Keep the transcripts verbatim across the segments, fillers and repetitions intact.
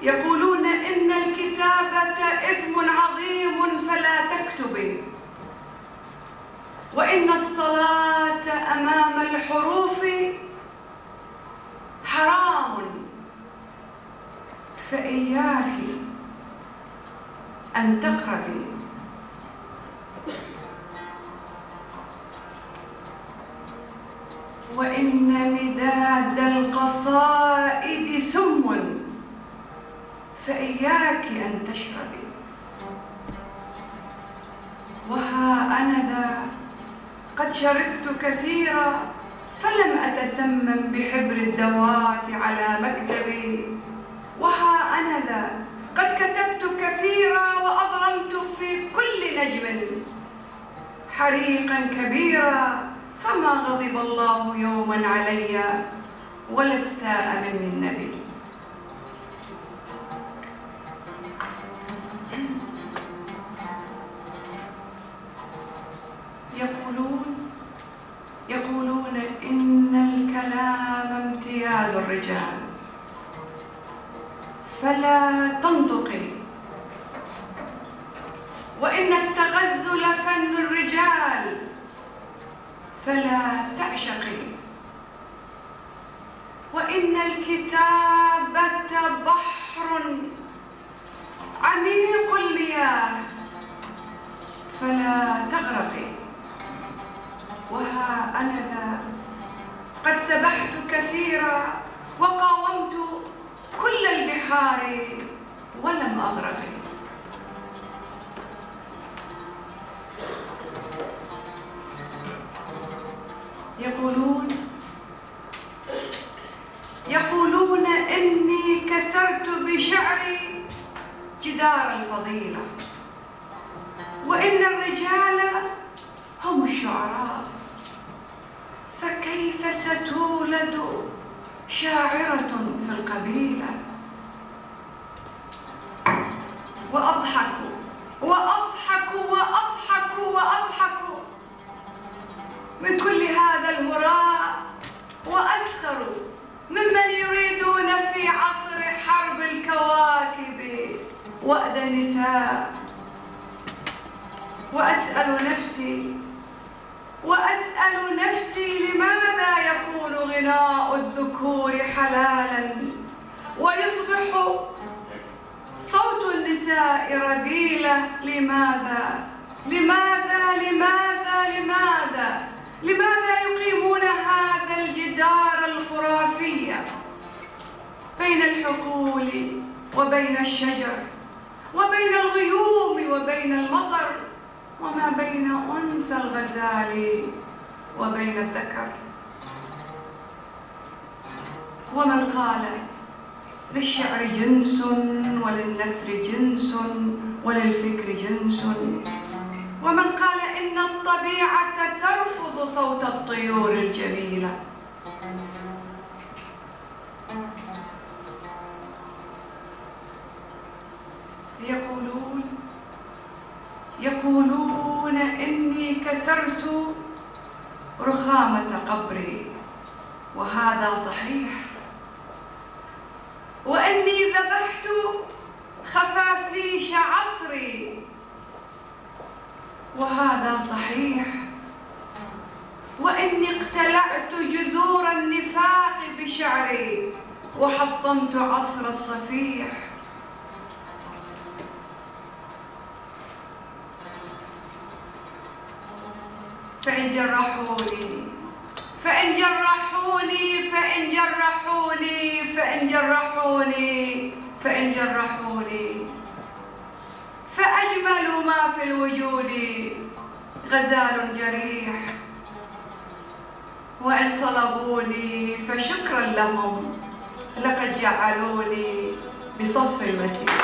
يقولون إن الكتابة إثم عظيم فلا تكتبي، وإن الصلاة أمام الحروف حرام، فإياك أن تقربي. وإن مداد القصائد سم، فإياك أن تشربي. وها أنا ذا قد شربت كثيرا فلم أتسمم بحبر الدوات على مكتبي. وها أنا ذا قد كتبت كثيرا وأضرمت في كل نجم حريقا كبيرا، فما غضب الله يوما علي ولا استاء مني النبي. يقولون يقولون إن الكلام امتياز الرجال، فلا تنطقي. وإن التغزل فن الرجال، فلا تعشقي. وإن الكتابة بحر عميق المياه، فلا تغرقي. وها أنا ذا قد سبحت كثيرا وقاومت كل البحار ولم أغرق. يقولون يقولون إني كسرت بشعري جدار الفضيلة، وإن الرجال هم الشعراء، فكيف ستولد شاعرة في القبيلة؟ وأضحك وأضحك وأضحك وأضحك من كل هذا الهراء، وأسخر ممن يريدون في عصر حرب الكواكب وأد النساء. وأسأل نفسي وأسأل نفسي لماذا يكون غناء الذكور حلالا ويصبح صوت النساء رذيلة؟ لماذا لماذا لماذا لماذا لماذا يقيمون هذا الجدار الخرافي بين الحقول وبين الشجر وبين الغيوم وبين المطر وما بين أنثى الغزال وبين الذكر؟ ومن قال للشعر جنس وللنثر جنس وللفكر جنس، ومن قال إن الطبيعة ترفض صوت الطيور الجميلة. يقولون يقولون إني كسرت رخامة قبري، وهذا صحيح. وإني ذبحت خفافيش عصري، وهذا صحيح. وإني اقتلعت جذور النفاق بشعري وحطمت عصر الصفيح. فإن جرحوني فإن جرحوني فإن جرحوني فإن جرحوني فإن جرحوني فأجمل ما في الوجود غزال جريح. وإن صلبوني فشكرا لهم، لقد جعلوني بصف المسيح.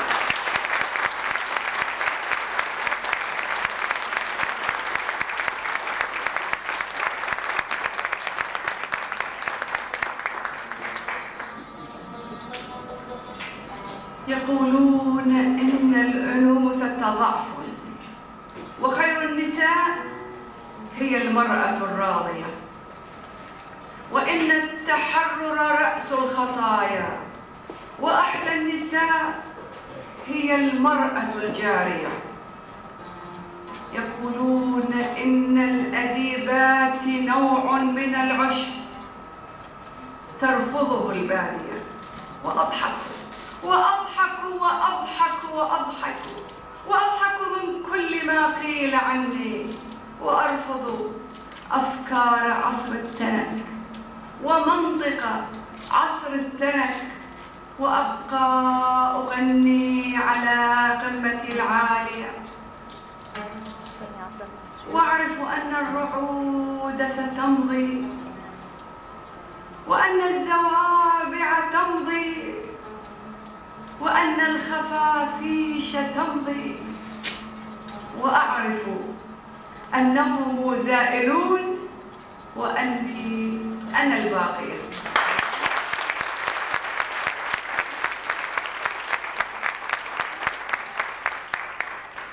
يقولون إن الأنوثة ضعف، وخير النساء هي المرأة الراضية، وإن التحرر رأس الخطايا، وأحلى النساء هي المرأة الجارية. يقولون إن الأديبات نوع من العشب ترفضه البادية. وأضحك وأضحك وأضحك وأضحك وأضحك من كل ما قيل عني، وأرفض أفكار عصر التنك ومنطق عصر التنك، وأبقى أغني على قمتي العالية، وأعرف أن الرعود ستمضي وأن الزوابع تمضي وأن الخفافيش تمضي، وأعرف أنهم زائلون وأني أنا الباقية.